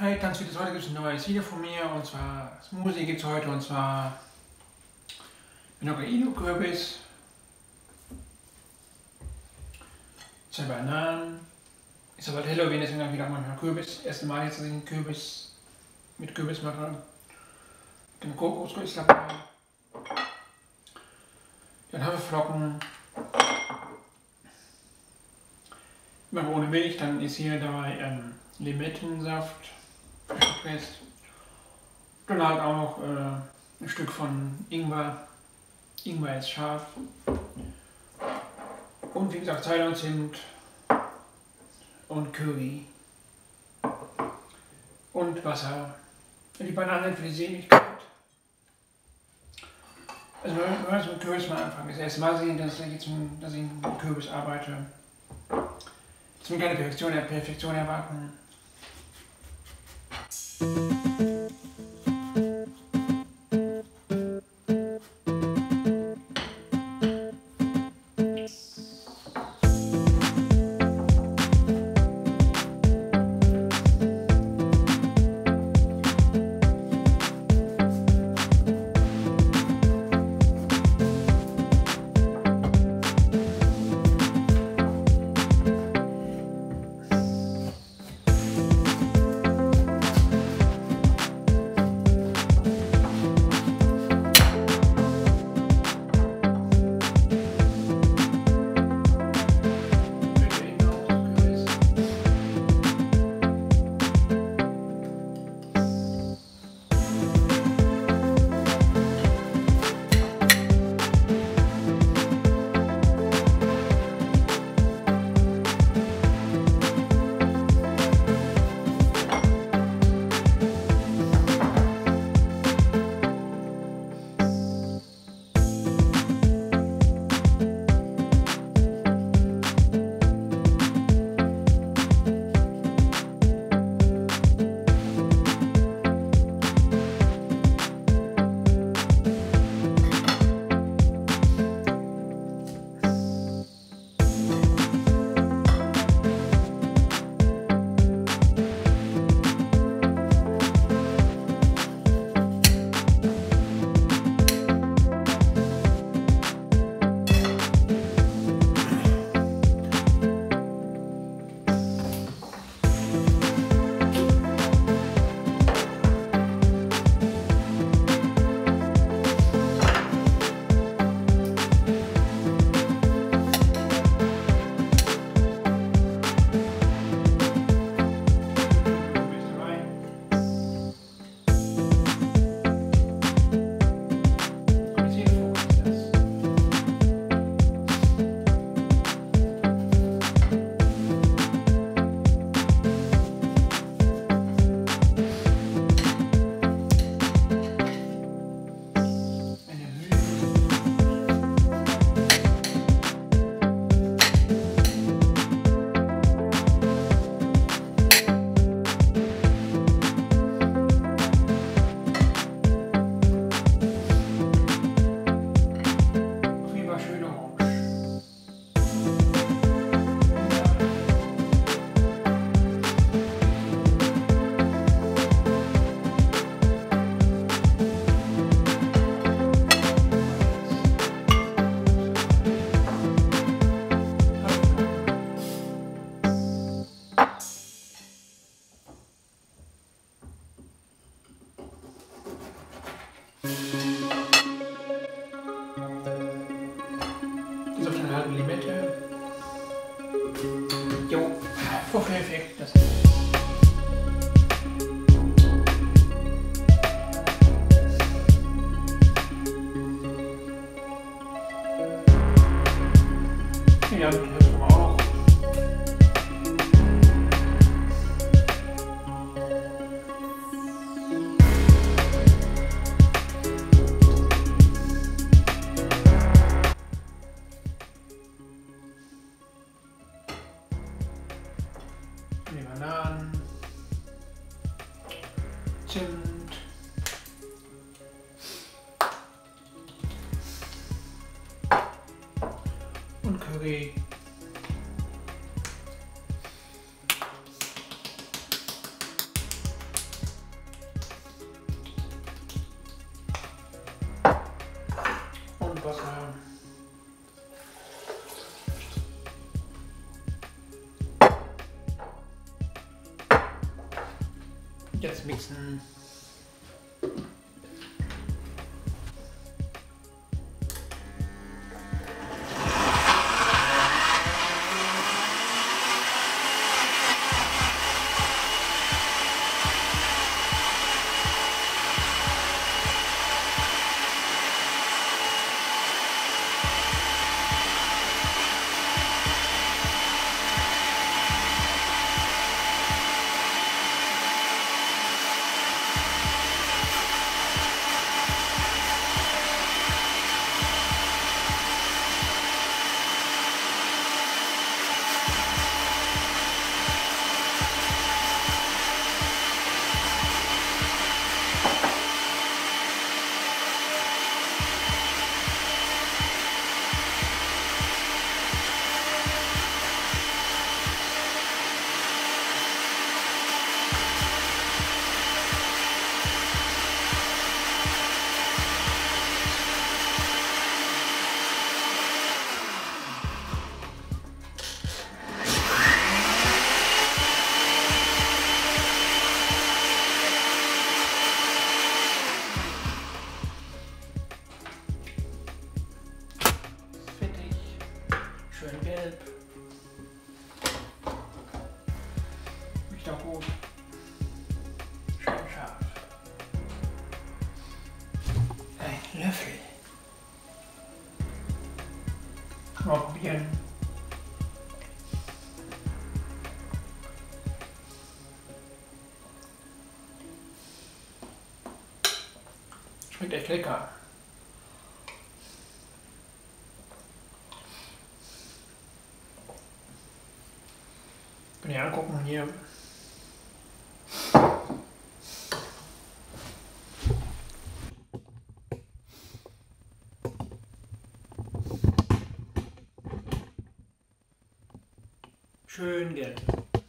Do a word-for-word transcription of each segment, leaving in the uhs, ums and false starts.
Hi, ganz vieles. Heute gibt es ein neues Video von mir und zwar Smoothie gibt es heute und zwar Inoue-Kürbis, zwei Bananen. Ist aber Halloween, deswegen habe ich wieder mal einen Kürbis. Das erste Mal jetzt, dass ich einen Kürbis mit Kürbis mache. Den Kokosrüssel ist dabei. Dann Haferflocken. Immer ohne Milch, dann ist hier dabei ähm, Limettensaft, frisch gepresst. Dann halt auch noch äh, ein Stück von Ingwer. Ingwer ist scharf. Und wie gesagt Ceylon Zimt und Curry. Und Wasser. Und die Bananen für die Sämigkeit. Also wir wollen mit Kürbis mal anfangen. Das erste Mal sehen, dass ich jetzt mit, dass ich mit Kürbis arbeite. Ich will keine Perfektion, Perfektion erwarten. Limette. Jo, Vorführeffekt. Das ja, das hilft aber auch. Die Bananen, Zimt, und Curry. Jetzt mixen. Schön gelb. Riecht auch gut. Schön scharf. Ein Löffel. Mal probieren. Schmeckt echt lecker. Könnt ihr angucken hier. Schön gelb.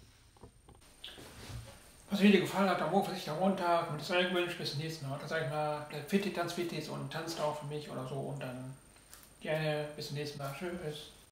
Was das Video gefallen hat, am voraussichtlichen Montag und das gewünscht, bis zum nächsten Mal. Dann sage ich mal, bleibt fit, tanzt fit und tanzt auch für mich oder so und dann gerne bis zum nächsten Mal. Tschüss.